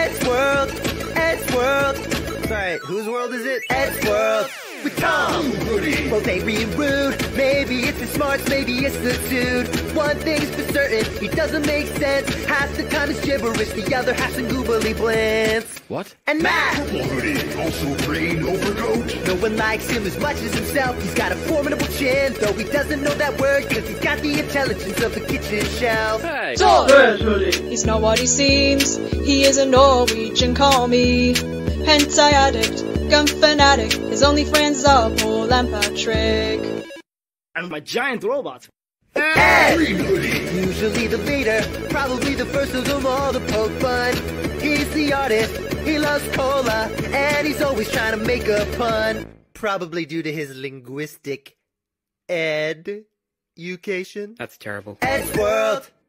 Ed's World, Ed's World. Sorry, whose world is it? Ed's World. With Tom, well they being rude. Maybe it's the smarts, maybe it's the dude. One thing's for certain, he doesn't make sense. Half the time it's gibberish, the other half's in googly blintz. What? And Matt, Purple hoodie, also green overcoat. no one likes him as much as himself. He's got a formidable chin, though he doesn't know that word, cause he's got the intelligence of the kitchen shelf. Hey! He's not what he seems. He is a Norwegian commie. Hentai addict, gun fanatic. His only friends are Paul and Patrick. And my giant robot. Ed! Green hoodie. Usually the leader, probably the first of them all to poke fun. He's the artist, he loves cola, and he's always trying to make a pun. Probably due to his linguistic education. That's terrible. Ed's World,